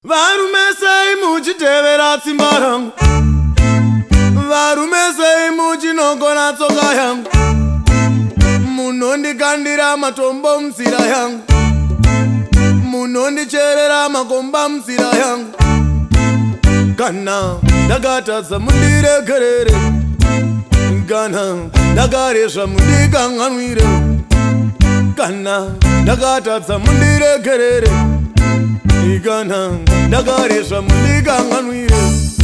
Varume sei muchitevera tsimba rangu, varume sei muchinogona tsoka yangu, munondikandira matombo munzira yangu, munondicherera makomba munzira yangu. Kana ndakatadza mundiregerere, kana ndakarezva mundikanganwire, kana ndakatadza mundiregerere, kana ndakarezva mundikanganwire.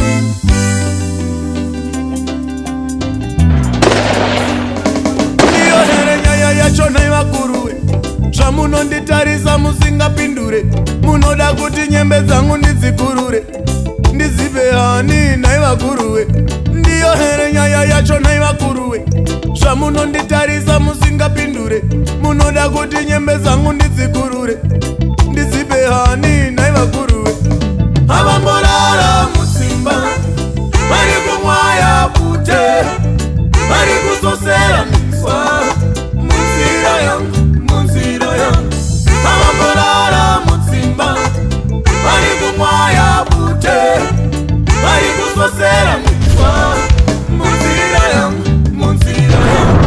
Ndiyo here nyaya yacho nhai vakuruwe, zvamunonditarisa musingapindure, munoda kuti nyembe dzangu ndidzikurure, ndizipe hani nhai vakuruwe. Ndiyo here nyaya yacho nhai vakuruwe, zvamunonditarisa musingapindure, munoda kuti nyembe dzangu ndidzikurure, ndizipe hani nhai vakuruwe. Havamborara mutsimba, vari kumwaya bute, vari kuzosera miswa munzira yangu, munzira yangu. Havamborara mutsimba, vari kumwaya bute, vari kuzosera miswa munzira yangu, munzira yangu.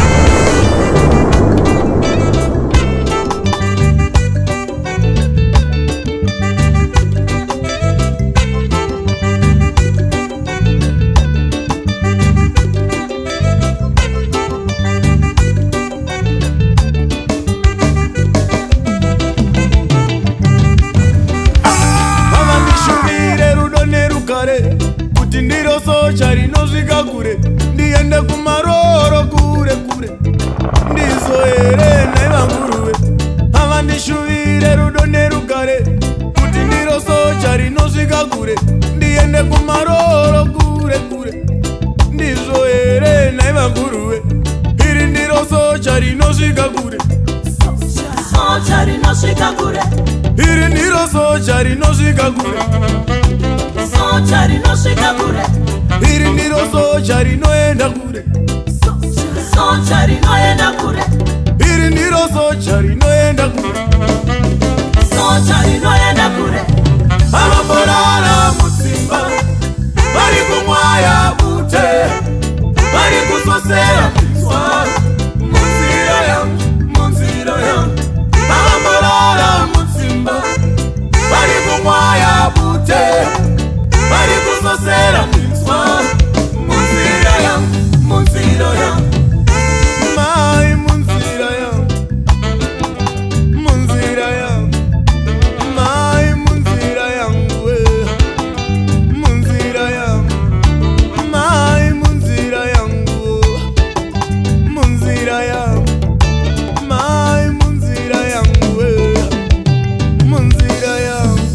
Kuti ndiro socha rinosvika kure, ndiende kumaroro kure kure, ndizo here nhai vanguruwe. Havandishuvire rudo nerugare, kuti ndiro socha rinosvika kure, ndiende kumaroro kure kure, ndizo here nhai vanguruwe. Iri ndiro socha rinosvika kure, socha rinosvika kure, iri ndiro socha rinosvika kure, socha rinosvika kure, iri ndiro socha rinoenda kure, socha rinoenda kure, iri ndiro socha rinoenda kure, socha rinoenda kure. Havamborara mutsimba, vari kumwaya bute, vari kuzosera miswa munzira yangu, munzira yangu. Havamborara mutsimba, vari kumwaya bute, vari kuzosera miswa munzira yangu, munzira yangu. Mai munzira yangu, munzira yangu, mai munzira yangu, munzira yangu, mai munzira yangu, munzira yangu, mai munzira yangu, munzira yangu.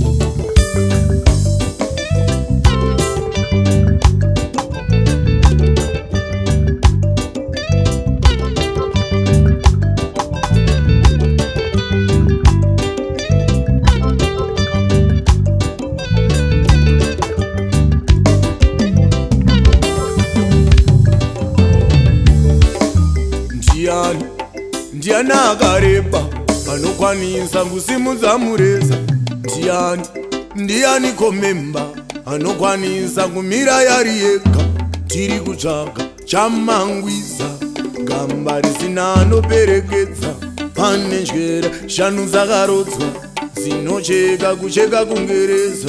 Ndiani akareba anokwanisa kusimudza mureza? Ndiani komemba anokwanisa kumira yari yega? Tiri kutsvaga chamangwiza, gamba risina anoperekedza. Pane njwera shanu dzakarodzwa, dzinocheka kucheka kungereza.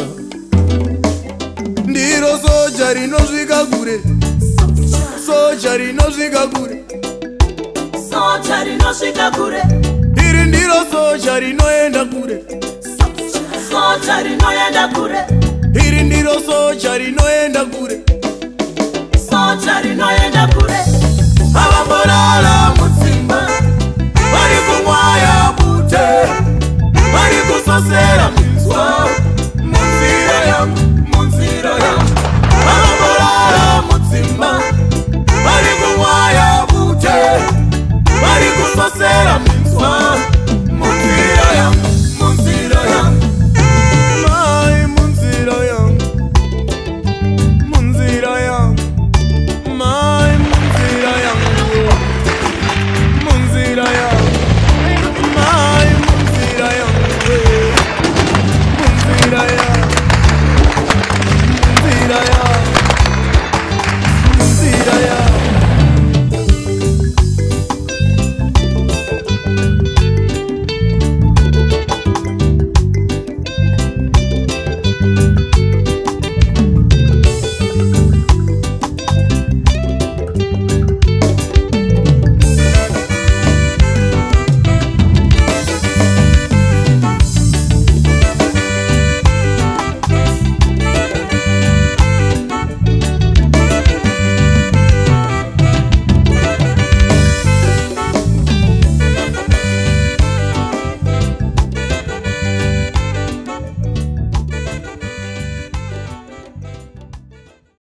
Ndiro socha rinosvika kure, socha rinosvika kure, Socha rinosvika kure, iri ndiro socha rinoenda kure, socha rinoenda kure, iri ndiro socha rinoenda kure, socha rinoenda kure. Havamborara mutsimba, vari kumwaya bute, vari kuzosera miswa